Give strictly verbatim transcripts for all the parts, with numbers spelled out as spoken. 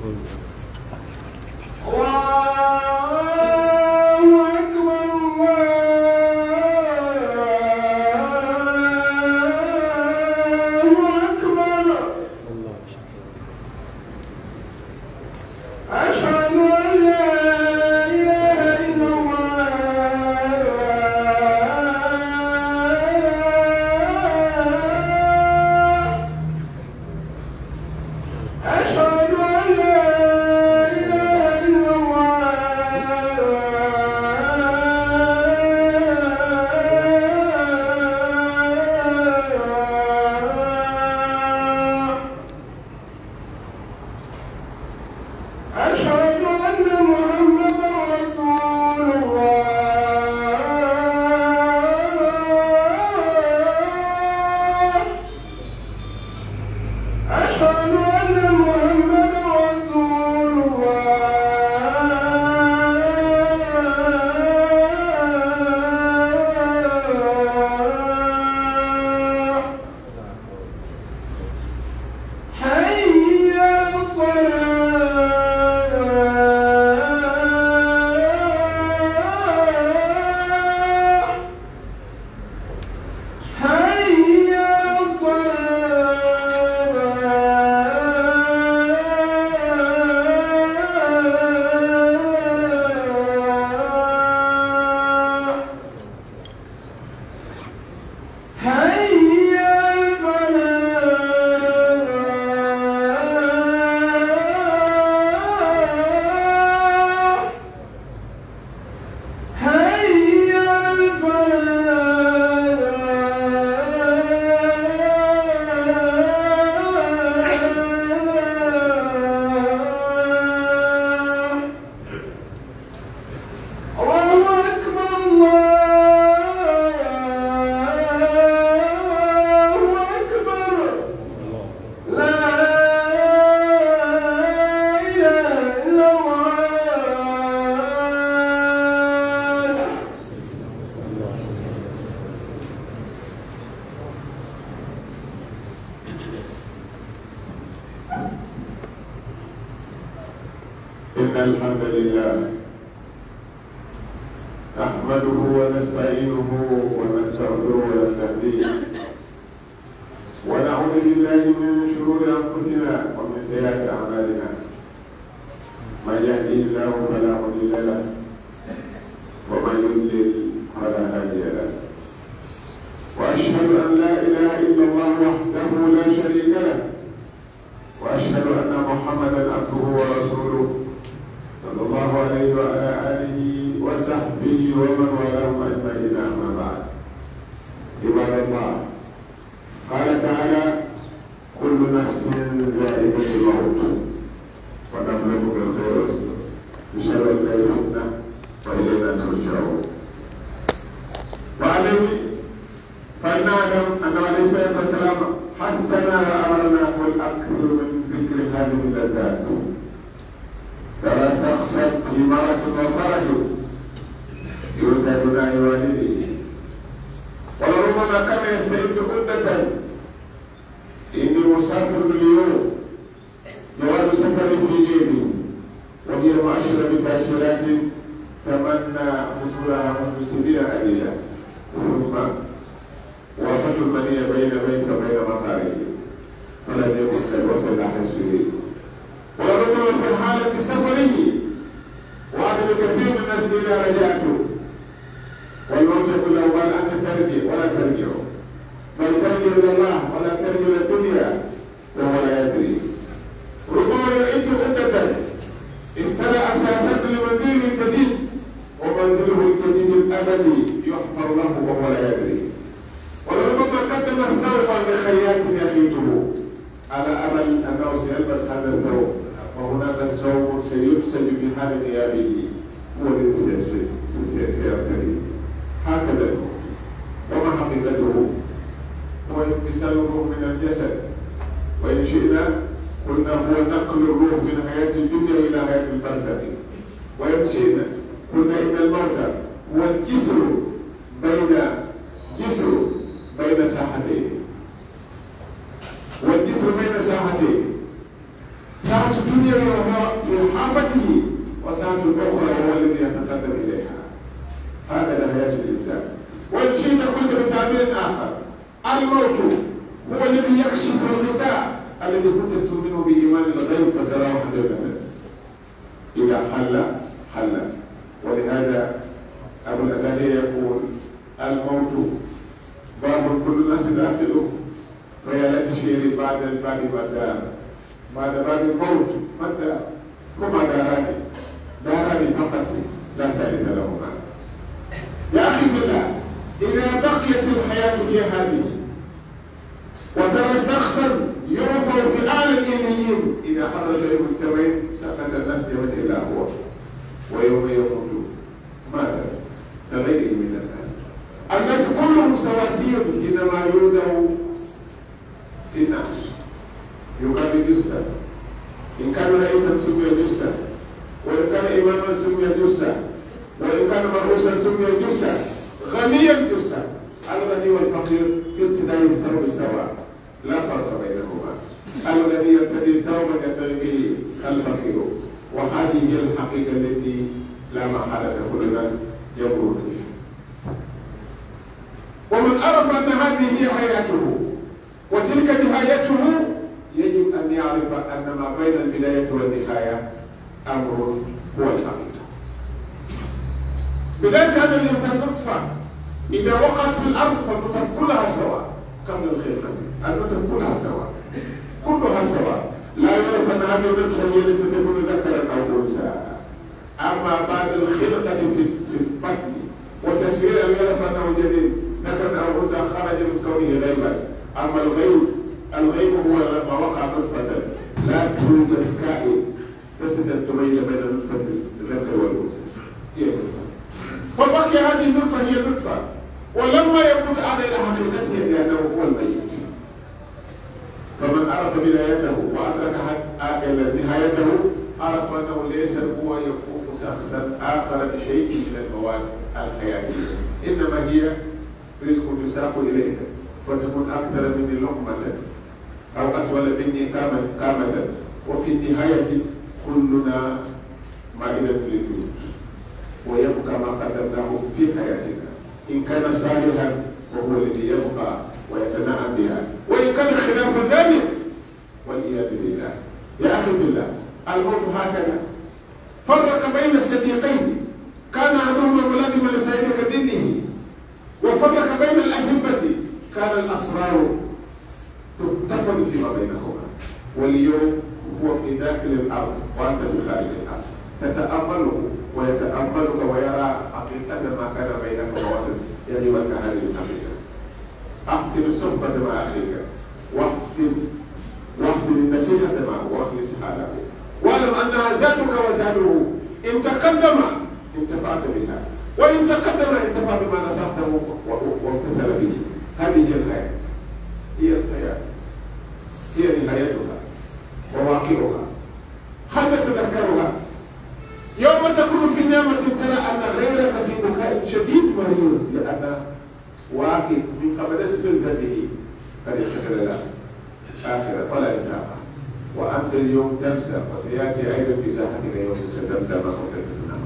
الحمد لله نحمده ونستعينه ونستغفره ونستهديه ونعوذ بالله من شرور انفسنا ومن سيئات اعمالنا من يهده الله فلا مضل له ومن يضلل فلا هادي له واشهد ان لا اله الا الله وحده لا شريك له واشهد ان محمدا عبده ورسوله صلى الله عليه وعلى آله وصحبه ومن والاهم أجمعين أما بعد عباد الله قال تعالى كل نفس ذائقة الموت ونبلوكم بالخير بشر الخير فتنة وإلينا ترجعون وعليه فلنعلم أنه عليه الصلاة والسلام حثنا وأمرنا بالأكثر من ذكر هذه اللذات ترى شخصا في مرض وفرج يؤتى بداء والده ولربما كان يستعد مدة إني مسافر اليوم جواز سفري في جيبي وهي مؤشرة بتأشيرات تمنى حصولها منذ سنين عديدة ثم وافت المنية بين بيت وبين مطاره فلم يكن قد وصل حسبه وربما في حالة سفره وعدد كثير من الناس إذا رجعته والموت يقول له بل أنت ترجع ولا ترجع بل ترجع إلى الله ولا ترجع إلى الدنيا وهو لا يدري ربما يعد عدة ابتدأ فأتت لمنزله الجديد ومنزله الجديد الأبدي يحفر له وهو لا يدري ولربما قدم ثوبا لخياط يخيطه على أمل أنه سيلبس هذا الثوب وهناك ثوب سيبسج في حال غيابه هو الذي سيرتدي هكذا وما حقيقته هو انفصال الروح من الجسد وإن شئنا قلنا هو نقل الروح من حياة الدنيا إلى حياة البرزخ وإن شئنا قلنا إن الموت هو الجسر بين جسر بين ساحتين والجسر بين ساحتين ساحة الدنيا ينتهي وهو في حافته وساعة أخرى هو الذي يتقدم إليها. هكذا حياة الإنسان. وإن شئت قلت بتعبير آخر، الموت هو الذي يكشف الغطاء الذي كنت تؤمن بإيمان الغيب فتراه حقيقة. إذا حل حل. ولهذا أبو الأتاهية يقول: الموت باب كل الناس داخله، فيا ليت شيري بعد الباب والدار. بعد باب الموت ما الدار؟ هما داران، داران فقط لا ثالث لهما. يا أخي بالله، إذا بقيت الحياة هي هذه وترى شخصا يعفر في أعلى الإليين، إذا خرج يوم التوين سقط الناس يوم إلا هو، ويوم يموت ماذا؟ كغيره من الناس. الناس كلهم سواسية حينما يودع في الناس. يقال جثة، إن كان رئيسا سمي جثة، وإن كان إماما سمي جثة، وإن كان مرؤوسا سمي جثة، غنيا جثة. الغني والفقير في ابتداء الثوب السواء، لا فرق بينهما. الذي يرتدي ثوبا يرتدي به الفقير، وهذه هي الحقيقة التي لا محالة كل الناس يمرون فيها. ومن عرف أن هذه هي حياته وتلك نهايته، يجب أن يعرف أن ما بين البداية والنهاية أمر هو الحقيقة. بداية هذا الإنسان نطفة، إذا وقعت في الأرض فالنطف كلها سواء قبل الخلقة، النطف كلها سواء، كلها سواء. لا يعرف أن هذه النطفة هي التي ستكون ذكرا أو أنثى. أما بعد الخلقة في البطن وتسوير أن يعرف أنه جديد ذكرا أو أنثى خرج من كونه غيبا. أما الغيب، الغيب هو لما وقع نطفة لا توجد كائن تستطيع تميز بين نطفة الذكر والأنثى. فبقي هذه النطفة هي نطفة، ولما يموت عاد إلى حقيقته لأنه هو الميت. فمن عرف بدايته وأدرك نهايته عرف أنه ليس هو يكون شخصا آخر بشيء من المواد الحياتية، إنما هي رزق يساق إليك فتكون أكثر مني لقمة أو أطول مني قامة، وفي النهاية كلنا مائدة للجود، ويبقى ما قدمناه في حياتنا. إن كان صالحا وهو الذي يبقى ويتنعم بها، وإن كان خلاف ذلك والعياذ بالله. يا أخي بالله، الموت هكذا فرق بين الصديقين كان أحدهما ملازما لصاحبه دينه، وفرق بين الأحبة كان الأسرار تفتقد فيما بينهما. واليوم هو في داخل الأرض وأنت في خارج الأرض، تتأمله ويتأملك ويرى حقيقة ما كان بينك وبين يغيبك هذه الحقيقة. أحسن الصحبة مع أخيك، واحسن واحسن النصيحة معه، واخلص حاله، واعلم أنها زادك وزاده. إن تقدم انتفعت بها، وإن تقدم انتفع بما نصحته وامتثل به. هذه هي الحياة، هي الحياة، هي نهايتها وواقعها. هل نتذكرها؟ يوم تكون في نعمة ترى أن غيرك في بكاء شديد مريض لأن واحد من قبلة فلذته قد اتخذ له آخرة ولا إنتاقة، وأنت اليوم تنسى، وسيأتي أيضا في ساحتك يوم ستنسى ما كنت تتنام.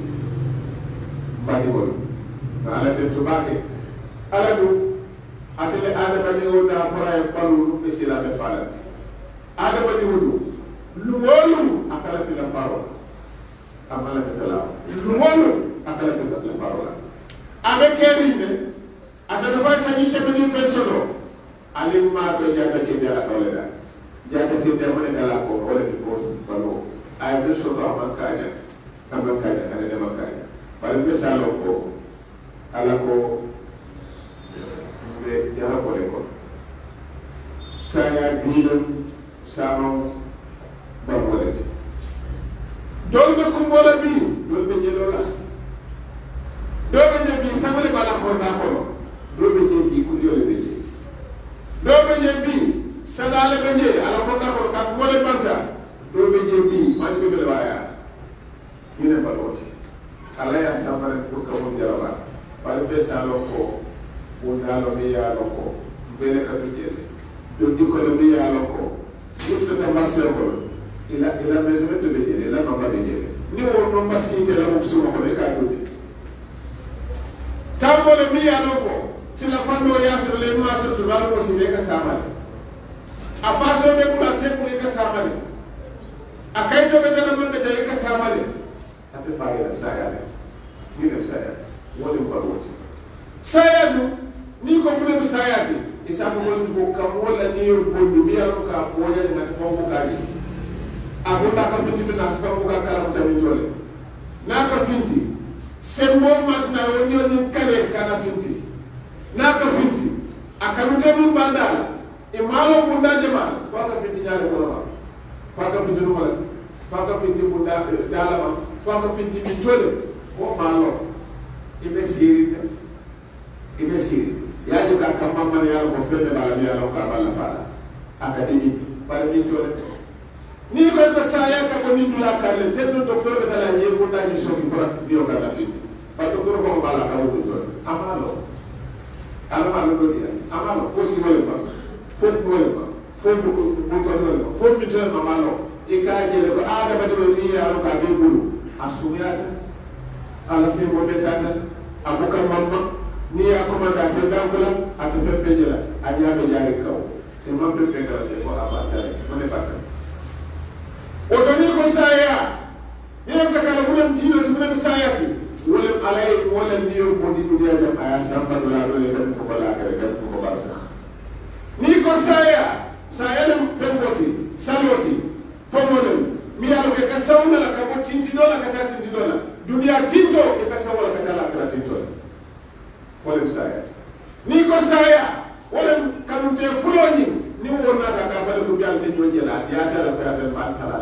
بعدين على تنتباهي ألدو أتلي آدم نيو دا فرا يقبلوا نسيلا بفعلا آدم نيو لولو أكلا في الفارو أملا بتلاو لولو أكلا في الفارو أبي كريم أنا نبغى سنيك من الفسرو أليم ما تجاهد كده أقوله جاهد كده من الكلام ولا البوس بلو أيضا شكرا من كايا كم كايا أنا نما كايا بل مثالكو ألاكو jara boleh kok. Saya bilang sama berboleh. Jol be kumbola bi, jol be jelola. Do be je bi samale bala ko da ko. Do be je bi ku jole be je. Do be je bi sadale be je ala ko da ko ka bole banta. Do be je bi man be be waya. Ine baloti. Ala ya samare ko ka mo jaraba. Bal be salo ko wundalo mi yaalo ko mbele kadu jele doddi ko mi yaalo ko yufta marché ko ila ila measurement be jele ila nomba be jele ni wo nomba sinte la mo suma ko le ka do tambole mi ya loko sila fando ya so le ma so to la ko sile ka tamale a paso be kula te ko ka tamale a kai to be dana man be te ka tamale ate faira saya ni ne saya wole ko woti saya du ni ko mun be saya di isa ko wol ko kam wala ni yo ko ni mi ya ko ka ko ya ni ko ko ka ni abu ta ka finti bi na ko ko ka kala mo tamit jole na ka finti sembo mat na woni ni kale kana finti na ka finti akanu te mun bandala e malo bunda jama ko ka finti nyaale ko ma ko ka finti no wala ko ka finti bunda dala ma ko ka finti mi jole ko malo e be siri e be siri ya ji ka kam mamma ya ko febe bala ya ko ka bala fala akademi bala mi jole ni ko ko saya ka ko ni dula ka le te do docteur be tala ye ko dani so ki bra bio ka fi pa docteur ko bala ka wo do amalo amalo do dia amalo ko si wala ba fo ko wala ba fo ko ko ko wala ba fo mi to amalo e ka je ko ada ba do ti ya ka be bulu asuyata ala se mo be tanda abuka mamma ni ya ko manda te dangula atu pepe jela anya be jari kaw e mo pepe ka de ko abatare ko ne bakka otoni ko saya yem ka kala bulan dino bulan saya ki wala alay wala niyo ko di dunia jam aya samba dola dole kan ko bala ka kan ko barsa ni ko saya saya lam pengoti saloti pomolem mi yalo ke ka sawna la ka ko tinti dola ka ta tinti dola dunia tinto ke ka sawla ka ta ka tinto wala saya ni ko saya wala kan te fuloni ni wona ka ka bala ko bial de jojela ya ta la ka ta man kala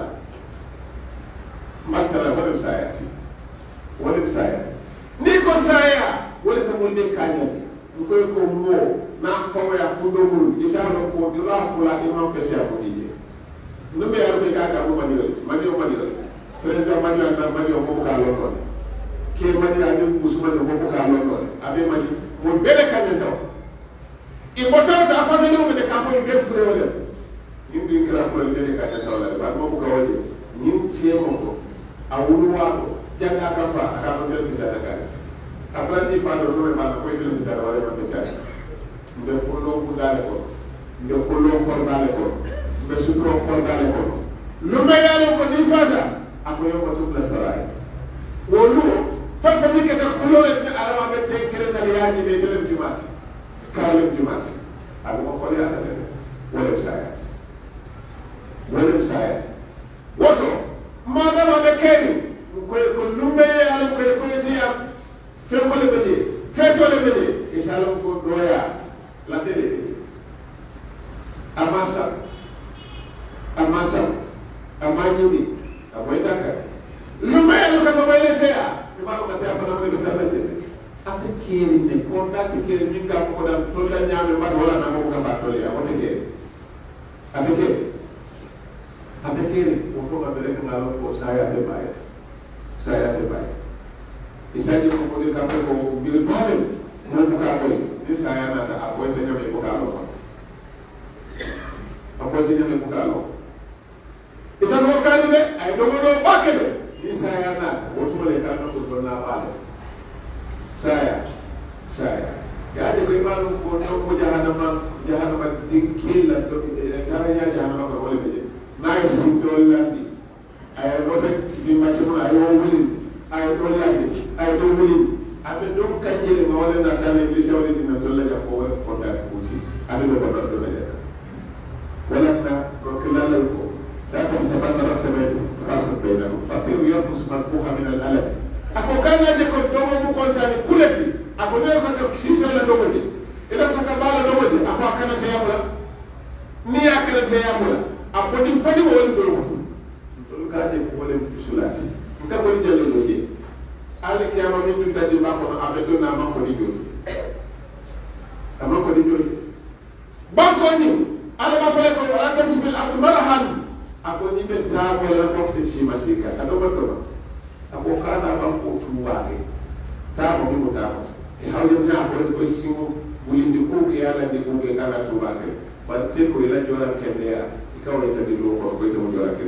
matala wala saya wala saya ni ko saya wala ka mon de kanya ko ko mo na ko ya fundo mu isaro ko dira fula imam fese ya kutije no be yaro be ka ka mo mani mani o mani president mani na mani o ko ka lo ko ke mani ade musuma ko ko ka lo ko abe mani mo bele kanya taw i bota ta fa no me de ka ko be fure wala ni bi kra fure de kanya taw la ba mo ko wali ni tie mo ko awulu wako janga kafa akapotea misada kati abrandi fando tole mala ko ile misada wale ma misada mbe polo kudale ko mbe polo ko dale ko mbe sutro ko dale ko lume yalo ko ni fada akoyo ko tubla sarai wolu fa ko ni ka ko lo e alama be te kere na yaji be tele jumati kale jumati ado ko ya tele wala saya wala saya woto mada ma be keri ko ko lumbe ala ko ko ti am fe ko le bede fe to le bede isala ko doya la tele amasa amasa amanyuni aboita ka lumbe ala ko ba le te ya ba ko ta ba na ko ta ba te ate keri ne ko da te keri ni ka ko da to da nyame ma wala na ko ka ba to le ya ko te keri ate keri ate keri ko ko ba le ka na ko saya te ba saya te ba isa ji ko de ka ko bil problem mo ko ka ko ni saya na ta apo te nyame ko ka lo apo te nyame ko ka lo isa ko ka ni be ay do do ba ke ni saya na o to le ka no ko do na ba saya saya ya de ko imanu ko no ko jahannama jahannama dinkila do taranya jahannama ko wala be na yi do landi ay do te bi ma ci ay wo wuli ay do landi ay do wuli abe do kanjele ma wala na tane bi sewle dina do la ko wala ko da ko ci abe do ba do la ya wala na ko kilala ko da ko sabata rasabe farq bayna fatir yaqus marfuha min al-alam ako kana je ko do mo ko tani kulati ako ne ko ko sisa la do wodi ila to ka bala do wodi ako kana te yamula ni akana te yamula ako ni padi wol do wodi to ka de ko le sulati ka ko ni jalo do je ali kiyama mi dum tadi ma ko abe do na ma ko di jodi ama ko di jodi banko ni ala ma fale ko ala tam bil ard marhan ako ni be ta wala ko se shi masika ado ba to ako kana banko tuwaare ta mo mi ta ko e hawle na ko ko singo bulindi ko ke ala di ko ke kana tuwaare ba te ko ila jora ke ya ikaw ita di lo ko ko to jora ke ko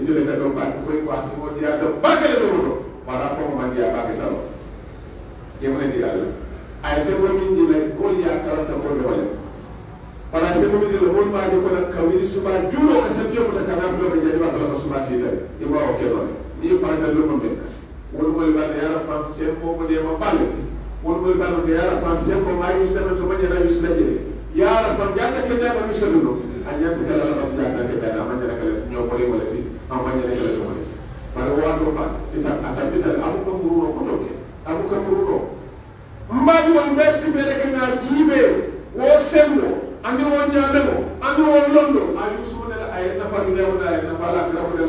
itele ka do ba foi ko asimo dia do ba ke do para ko man dia ba ke salo yemne dia la ay se ko min di la ko ya kala ta ko do wala para se ko min di la ko ba di ko la kawiri suba julo ka se dio ko ta kana do be jadi ba ko suba si dal e ba o ke do ni pa da do mo be wol mo ba ya ra fa se ko mo de ma balati wol mo ba no ya ra fa se ko ma yus da to ma jara yus la jere ya ra fa jata ke da ma mi so do anya to kala la jata ke da ma jara kala nyo ko le wala ti am ma jara kala do wala ti para wa do fa ita ata bita abu ko muru ko do ke abu ko muru do mbadi won berti bere ke na jibe wo sembo andi won nyamego andi won londo ayu sumuna la ay na fa ni wala ay na fa la kala ko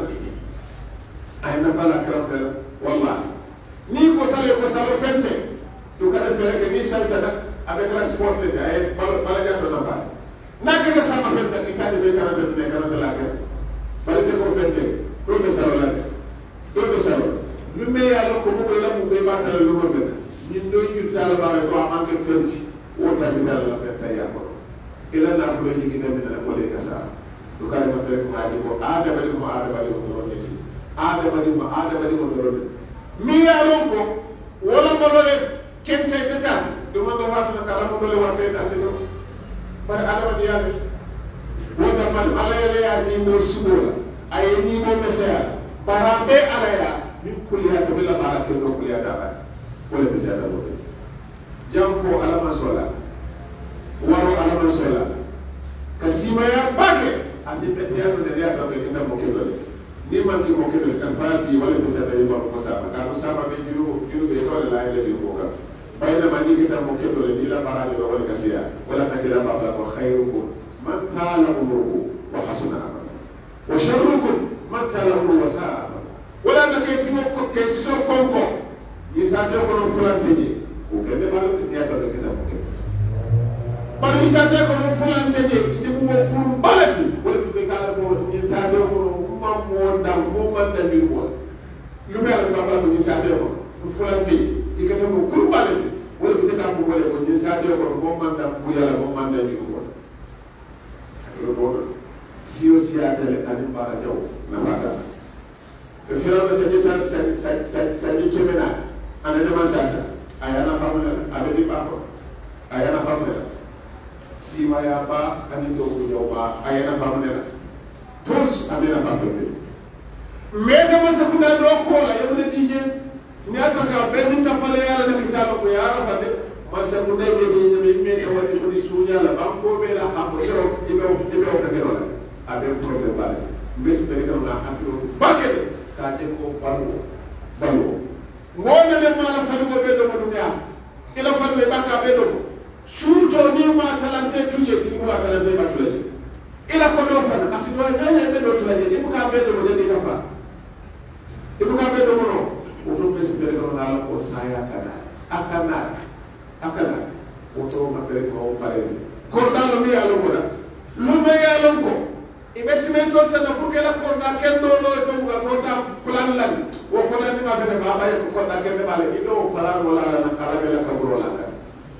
ay na fa la kala ko wallahi ni ko sale ko sale fente to kada fere ke ni salta da avec la sport de ay bala bala jato samba nak na sama fente ki tani be kana de ne kana de la ke bala te ko fente do be salo la do be salo lu me ya lo ko mo la mu be ba tala lu mo be ni do yu tala ba ko amake fente o ta bi tala la fente ya ko ila na ko ni ki tamina la ko le kasa to kada ma fere ko ngadi ko ada bali ko ada bali ko do ni ada bali ko ada bali ko do mi ya lo ko wala mo lo le kente tata do mo do watu kala mo le wate ta te do par ala di ya wota man ala ya ni mo subola ay ni mo mesaya barambe ala ya min kulliya to bila barake do kulliya da ba wala mesaya da do jam fo ala masola waro ala masola kasima ya bake asipete ya do ya do be nda mo ke do ni man ki mo ke do ka fa bi wala mesaya da ba ko sa ka ko sa ba be juru juru be do la ile bi ko ka bayna ma ni kita mo ke do le dila barale do wala kasiya wala ta kila ba ko khairukum man tala umruhu wa hasuna amala wa sharrukum man tala umruhu wa sa'a amala wala na ke simo ko ke so konko ni sa de ko no fulante ni ko ke de balu ti ya do kita mo ke balu ni sa de ko no fulante ni ti mo ko balati wala ti be kala ko ni sa de ko no ma mo ndam mo man da ni ko lu be ala ba ba ni sa de ko fulante ni ke te mo ko balati wala bi te ka ko wala ko ni sa de ko mo man da bu yalla mo man da ni ko sio siatele ani para jaw na wada e fira ba sa jeta sa sa sa sa ni kemena ana de masasa ayana famela abedi pako ayana famela si maya ba ani do ko jaw ba ayana famela tous amena famela me de masa kuna do ko la yebde dije ni ataka ben ta pale yalla na kisalo ko yara fade masa kuna be de me me ko wadi ko di sunya la bam ko be la ha ko yo ibe ibe o ka ke wala abe problème bale bes be ko na haklo bakede ka te ko balu balu wona le mala falu go be do ko dunya ila falu be baka be do shuto ni ma talante tuye ti ko talante ba tulaje ila ko do fa asido nyanya be do tulaje ibu ka be do mo de ka fa ibu ka be do mo no o to bes be ko na ko saya kana akana akana o to ma be ko pare ko dalo mi alo ko da lu me alo ko ibe simento sana pour que la corda ken do lo ko ga corda plan lan wo ko la ni ma be ba ba ko corda ken be bale ido plan wala la kala be la ka bro la ka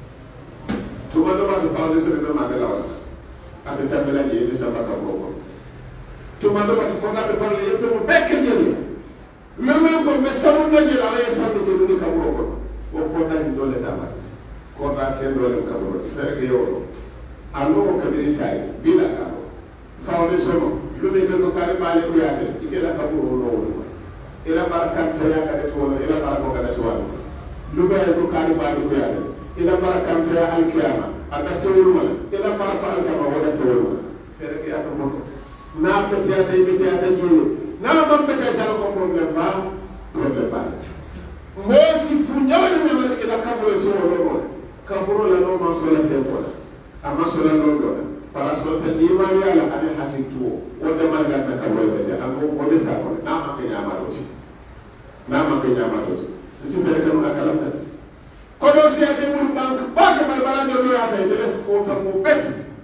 to ma do ba do fa de se be ma be la wala ate ta be la ni de sa ba ka bro ko to ma do ba ko corda be bale ye mo be ken ye le me ko me sa mo ni la ye sa do ko ni ka bro ko wo corda ni do le ta ma corda ken do le ka bro fe ke yo allo ko be sai bila ka fawde sono lume be ko kare male ko yaade ikela kaburo no wolo ila barakat to yaade to wolo ila barako kada to wolo lume ko kare male ko yaade ila barakat to al qiyama aka to wolo ila barako al qiyama wala to wolo fere fi ato mo na ko tiade be tiade jolo na ba be ka sala ko problem ba problem ba mo si fu nyaade me wala ila kaburo so wolo kaburo la no ma so la se ko amma so la no do para sote imani ala ane hakitu wonde malga ta ka waybe de am ko de sa ko na ma ke nyama do na ma ke nyama do si bere ko na kala ta ko do si ate mun bank ba ke mal bala do ya ta tele fota mo bet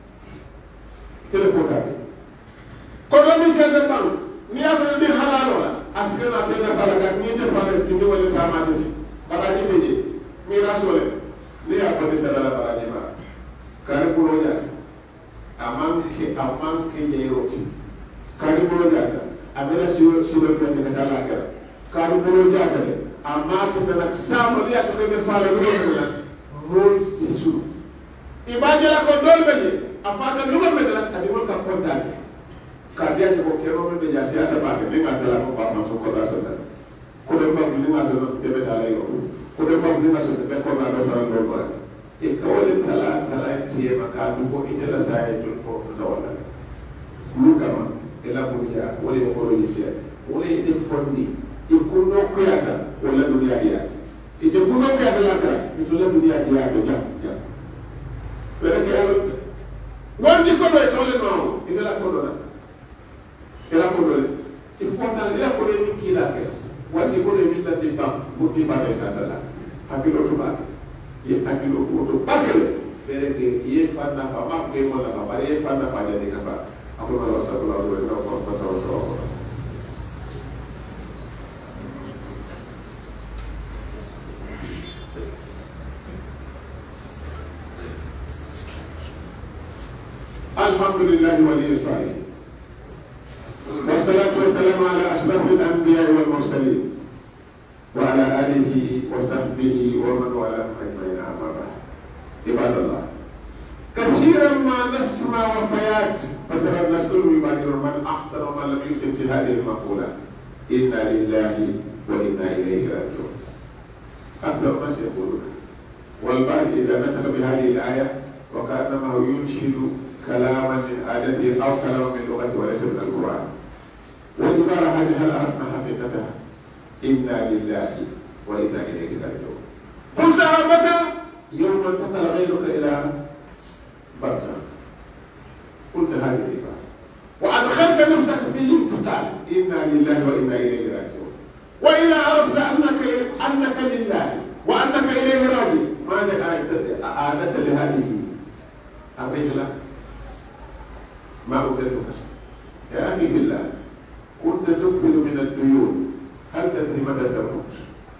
tele fota ko do mi se de bank ni ya do di halalo la aske na te na bala ga ni te fa de ni wala ta ma te bala ni te je mi rasole ni ya ko de sa la bala ni ma kare ko lo ya amanke amanke yeyote kari bolo data abela siyo lo silo be ne kala kala ka do bolo jaatale amma to nak samo liya to be faala lu ko la mol sisu ibajala ko dol be afata lu ko be la adi wol ka kontane ka dia ko kero be ja sia ta ba be nga tala ko ba ma ko da so da ko de ba ni nga so de be tala yo ko de ba ni nga so de be ko na do ran do ba e ka wole tala tala tie ma ka du ko ite la sa e to ko do wala lu ka ma e la ko ya wole ko ro ni sia wole ite fondi e ko no ko ya ta wala duniya dia ite ko no ko ya ta la ta ite la duniya dia to ja ja pero que algo wonji ko do e to le no ite la ko do na ela ko do il faut tan ela ko do ki la ke wonji ko do mi la de ba ko di ba de sa ta la hakilo to ba ye hakilo ko to ba ke pero que ye fa na fa ma ke mo la ba ye fa na pa de ka ba ako na sa ko la do no ko pa sa so الحمد لله ولي الصالحين والصلاة والسلام على أشرف الأنبياء والمرسلين وعلى آله وصحبه ومن والاه أجمعين أما بعد عباد الله كثيرا ما نسمع وفيات فترى الناس كلهم يبادر من أحسن ومن لم يسلم في هذه المقولة إنا لله وإنا إليه راجعون أكثر الناس يقولون والبعض إذا نطق بهذه الآية وكأنما ينشد كلاما من عادته او كلاما من لغته وليس من القران والعباره هذه هل عرفنا حقيقتها انا لله وانا اليه راجعون قلتها متى يوم انتقل غيرك الى برزخ قلت هذه العباره وادخلت نفسك في الانتقال انا لله وانا اليه راجعون واذا عرفت انك انك لله وانك اليه راجع ماذا اعادت لهذه الرجله ما أفرقك يا أخي بالله كنت تقبل من الديون هل تدري متى تموت؟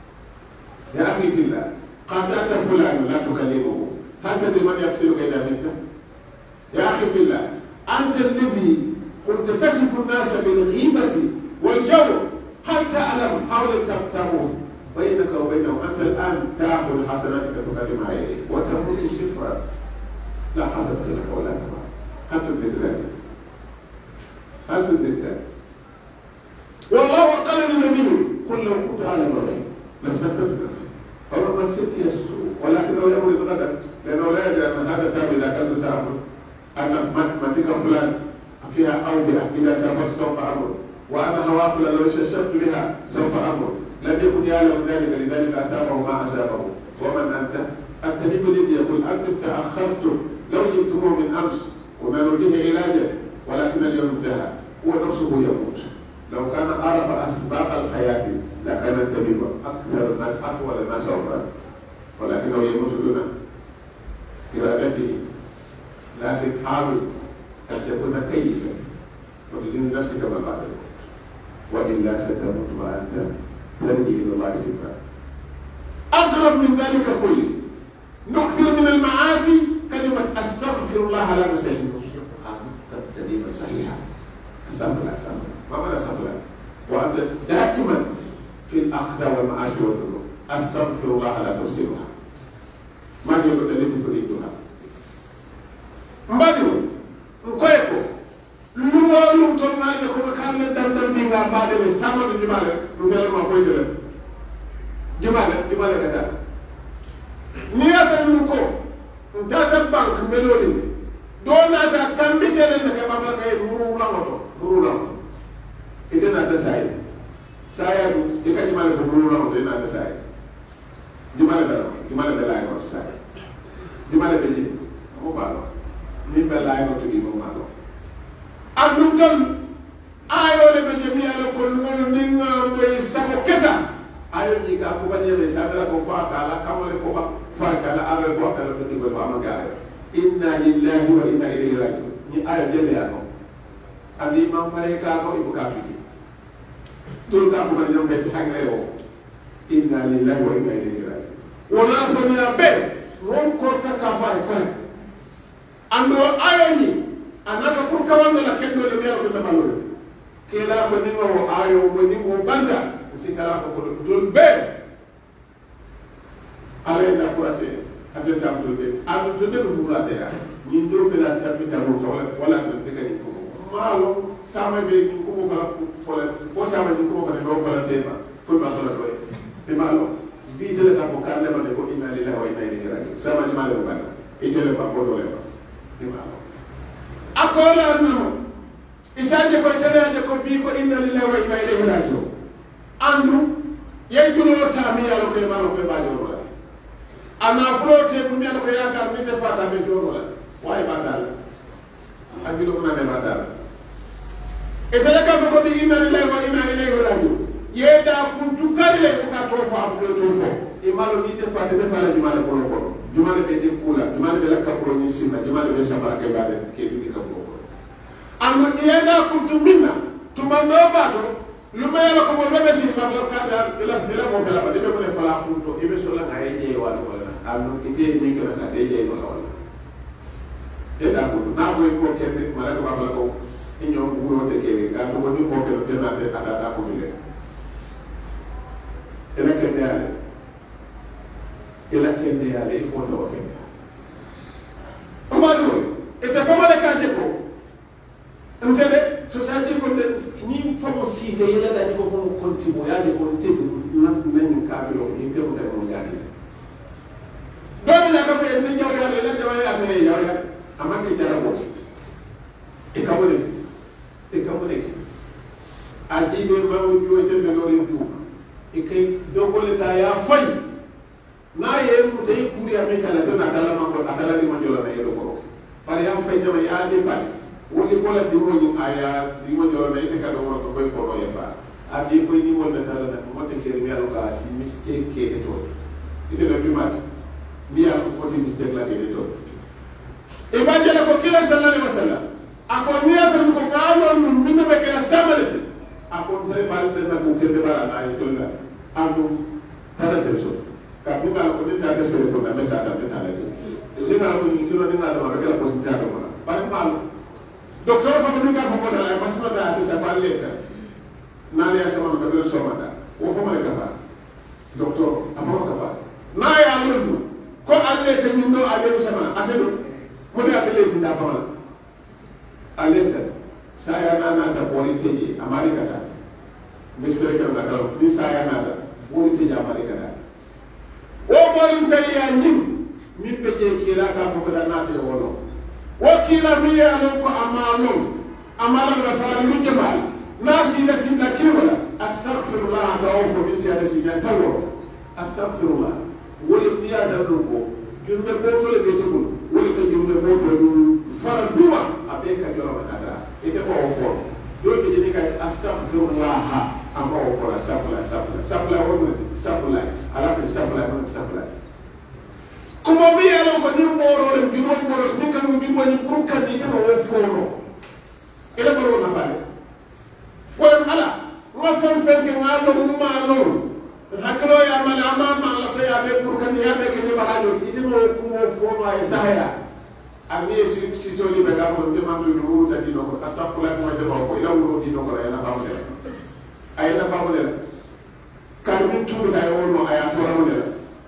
يا أخي بالله قاطعت فلان لا تكلمه هل تدري من يفصلك إذا مت؟ يا أخي بالله أنت الذي كنت تصف الناس بالغيبة والجور هل تعلم حول تموت بينك وبينه أنت الآن تأخذ حسناتك تقدمها إليه وتموت صفرا لا حسنة لك ولا نفع هل تدرك ذلك؟ هل تدرك ذلك؟ والله قال للنبي قل لو كنت اعلم الغيب لاستكثرت فما مسكني السوء ولكنه يمرض غدا لانه لا يدري ان هذا التاب اذا كان سافر ان منطقه فلان فيها اوبئه اذا سافرت سوف امر وانا هوافل لو ششبت بها سوف امر لم يكن يعلم ذلك لذلك اصابه ما اصابه ومن انت؟ الطبيب الذي يقول انتم تاخرتم لو جبتموه من امس وما نوجه علاجه ولكن اليوم انتهى هو نفسه يموت لو كان عرف اسباب الحياه لكان الطبيب اكثر الناس اطول الناس عمرا ولكنه يموت دون ارادته لكن حاول ان تكون كيسا وتدين نفسك ما بعد الموت والا ستموت وانت تنجي الى الله سبحانه اقرب من ذلك كله نكثر من المعاصي كلمة أستغفر الله لا نستجيب قد سليمة صحيحة أستغفر الله أستغفر ما معنى أستغفر الله وأنت دائما في الأخذ والمعاصي والذنوب أستغفر الله لا ترسلها ما يقول التي تريدها ما يقول نكويكو لما لم تنال يكون كان دندن دينا بعد السامة الجمالة نقول ما فويت له جمالة جمالة كذا نيات نكو ntata bank melodi dona ta tambitele na ke baba kay nuru la moto nuru la ite na ta sai saya du e ka jimale ko nuru la moto ina ta sai jimale da jimale da lay moto sai jimale be ji mo ba lo ni be lay moto bi mo ma lo andum tan ayo le be jemi ala ko ngol ninga moy samo keta ayo ni ga ko ba jeme sa dala ko fa kala kamale ko ba فكان على الوقت الذي يقول ما قال إنا لله وإنا إليه راجعون ni aya jelle ya no andi mam malaika ko ibu kafiki tul ka ko ñom be hagre o inna lillahi wa inna ilayhi raji'un wala sonya be ron ko ta ka fa ko ando aya ni anaka pour kawanda la kendo le mero ko ballo kila ko ni ngo ayo mo ni ngo banda si kala ko ko dul be ale na ko ate ate tam dul be am to de bu rate ya ni do be la tapita mo ko wala de ka ni ko malo sama be ni ko ko fola ko sama ni ko ko do fola tema ko ba fola do te malo bi tele ka ko karle ma de ko inna lillahi wa inna ilaihi raji'un sama ni malo ba e tele ba ko do le ba te malo akola no isaje ko tele ko bi ko inna lillahi wa inna ilaihi raji'un andu ye julo ta mi yalo ko malo ko ba do la ana frote ko mi yalo ko yakar mi te fata be do la way ba dal ajilo ko na be ba dal e tele ka ko bi inna lillahi wa inna ilaihi raji'un ye da kuntu kale ko ka to fa ko to fo e malo ni te fata be fala jumala ko ko jumala be te kula jumala be la ka ko ni sinna jumala be sabara ke ba de ke bi ka ko amma ye da kuntu minna tuma no ba to luma yala ko mo be sin ba ko ka da ila ila mo kala ba de ko le fala kuntu e be so la ay je wa ko la allo ke de ni ko ka de je wala wala e da ko na ko ko ke de mala ko ba ko inyo nguro te ke ka to ko ko ke te na te ada da ko le ela ke de ale ela ke de ale e fo do ke o ma do e te fa mala ka je ko ntede society ko de ni famo site yela da ko famo kontibo ya de ko ntede na men ka bi o ni pe ko da mo ya ni do mi na ka pe ntede nyaw ya le de wa ya ne ya ya ama ke jara ko e ka wole e ka wole adi be ma o jo te me lori du e kay do ko le ta ya fay na ye mu te kuri ame kala to na kala ma ko akala ni mo jola na e do ko pare ya fay jama ya de pare woni kola di woni aya di woni jolo be ka do ko ko ko ya fa adi ko ni won ta la mo te keri mi aloka si mistake ke to ite le bi mat mi ya ko di mistake la ke to e ba jela ko kila sallallahu alaihi wasallam ako ni ya ko ko ngalo mun min be kala samalete ako tare bal te na ko ke be bara na to la ando tara te so ka bu ka ko de ta ke so ko na me sa ta ta la de na ko ni kilo de na do ba kala ko ta do ba ba mal docteur fa ko ka ko da la masma da ta sa baleta na ya sama ko do so ma da wo ko ma ka fa docteur amo ka fa na ya lu ko alle te ni no ale sama atelo mo de atele ti da fa aleta saya na na ta boli te amari ka ta misbere ka da kala ni saya na da boli te amari ka da o boli te ya nim min be je kila ka ko da na te wono wakila miya lon ko amalon amalan da fara lu jabal nasi na sinna kiwala astaghfirullah da o fo bisi ada sinna tawo astaghfirullah woli biya da ko jumbe boto le be tegul woli ko jumbe boto du fara duwa abe ka jolo kada ite ko o fo do ke jeni ka astaghfirullah amma o fo astaghfirullah astaghfirullah astaghfirullah wo astaghfirullah ala ko astaghfirullah ko astaghfirullah kuma mi yalo ko ni moro le bi mo moro ni kan mi mo ni pour kan ni tan o fono ele baro na bale wala ala wa fam fen ke ngalo ma lo haklo ya mala ama ma la ko ya be pour kan ya be ke ni barajo iti mo ko mo fono ay sahaya ami si si so li be ga mo be man du ru ta di no ko astaghfirullah mo te ba ko ila ru di no ko ya na ba mo le ay na ba mo le kan mi tu ta yo no ay to ra mo le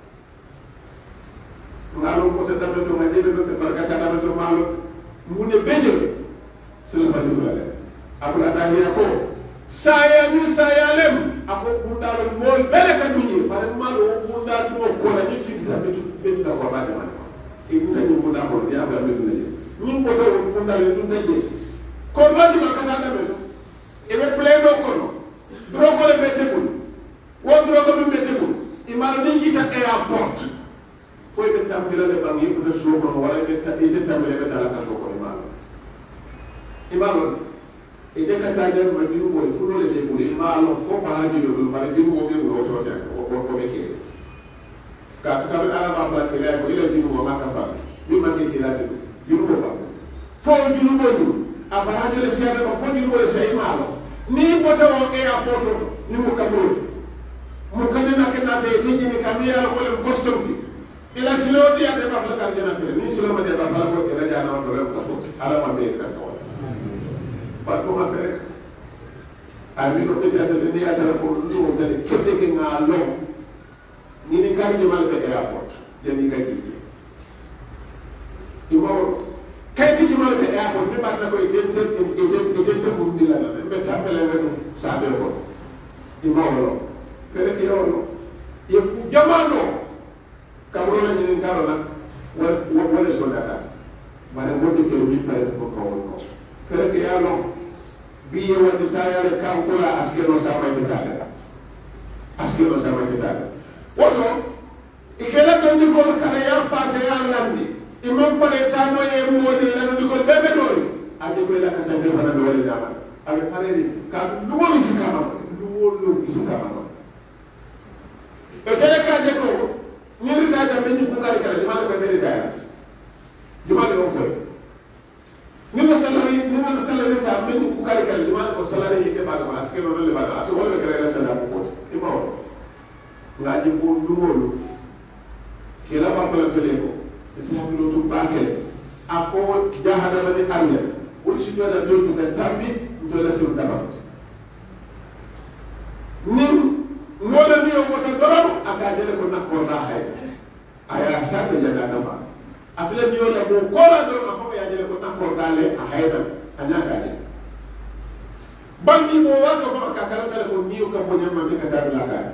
ngalo ko te dabe to ngade do te baraka dabe to malo mu ne bejo sele ba du la abula ta hiya ko saya ni saya lem ako bundalo mol bele ka dunyi bare malo bundal to ko la ni fitna be to be da ko ba de man e bu tan mu da ko dia ba be du ne ni ko to bundal du te je ko ba di ma ka da be to e be play do ko no drogo le bete ko wo drogo be bete ko e malo ni kita airport foi be tambila le bangi fu de so ko wala be ta ite tambile be dala ka so ko imalo imalo ite ka ta je ma diu mo fu le te ko imalo fo para di do ma diu mo be mo so ta ko ko be ke ka ka be ala ba ba ke la ko ile diu mo ma ka ba ni ma ke ke la diu diu mo ba fo diu mo diu abara de le sia ba fo diu mo le sia imalo ni bota o e a poto ni mo ka mo mo ka ni na ke na te tingi ni kamia ko le boston ila silo dia de ba ka jana fere ni silo ma de ba ba ko ila jana wa ko ko ala ma be ka ko ba ko ma fere amino be ta de ya ta ko lu de kete ke ngalo ni ni kan di mal be airport ya ni ka ji ibo kay ti mal be airport te ba na ko ite te ite ite te bu di la na be ta pele re sa be ko ibo lo kere ke yo ye ku jamano kamro na ni karo na wa wala so da ka mane mo te ke wi fa ko ko ko kere ke ya lo biye wati sayare kan kula askeno sama kitale askeno sama kitale woto ikela don ni ko kala ya passe ya landi imam pare tamo e modi la no ko bebe dori ade ko la ka sande fana do wala dama ave pare di ka duwol ci kama duwol lo ci kama e tele ka de ko ni rita da men ni bukari kala di ma ko be rita di ma do fo ni ma salari ni ma salari ta men ku kali kali ma ko salari yake ba da aske no le ba da aso wala kare la sala ko ti ma ngaji ko dumolo ke la ba ko la tele ko islam lo tu ba ke ako jahada ba ni anya wol si to da do tu ka tambi do la sur ta ba ni mo la ni o ko ta doro aka dele ko na ko da hay aya sa de la da ba afle ni yola ko kola do afo ya jele ko tampo dale a hayda anyaka ni bangi mo wa ko ka kala kala ko niyo ka mo nyama ka ta la ka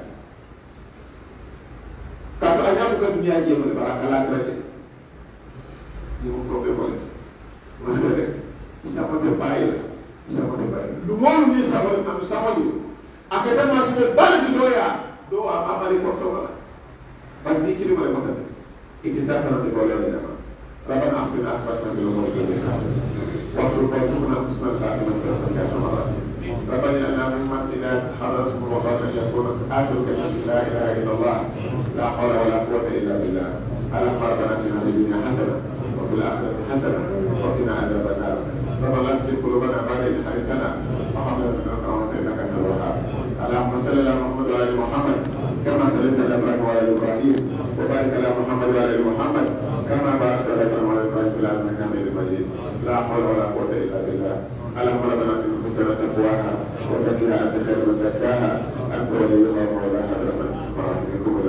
ka to anya ko dunia je mo ba kala kala ni mo problème wala mo rek sa ko de bayila sa ko de bayila lu mo ni sa ko am sa ko ni akata ma so bala di doya do a amali ko to wala bangi ki mo ko ta ikitaka na bole ya jamaa ربنا اغفر اخبارنا بالامور كلها واطلب وارزقنا حسن الخاتمه برحمتك يا ارحم الراحمين ربنا اجعلنا ممن اذا حضرت الوفاه يكون اخر كلمه لا اله الا الله لا حول ولا قوه الا بالله اللهم ربنا اتنا في الدنيا حسنه وفي الاخره حسنه وقنا عذاب النار ربنا لا تزغ قلوبنا بعد اذ هديتنا وهب لنا من لدنك رحمه انك انت الوهاب اللهم صل على محمد وعلى ال محمد كما صليت على ابراهيم وعلى ال ابراهيم وبارك على محمد وعلى ال محمد كما باركت على ابراهيم وعلى ال ابراهيم في العالمين انك حميد مجيد لا حول ولا قوه الا بالله اللهم ربنا اتنا حسنه تقواها وزكها انت خير من زكاها انت وليها ومولاها برحمتك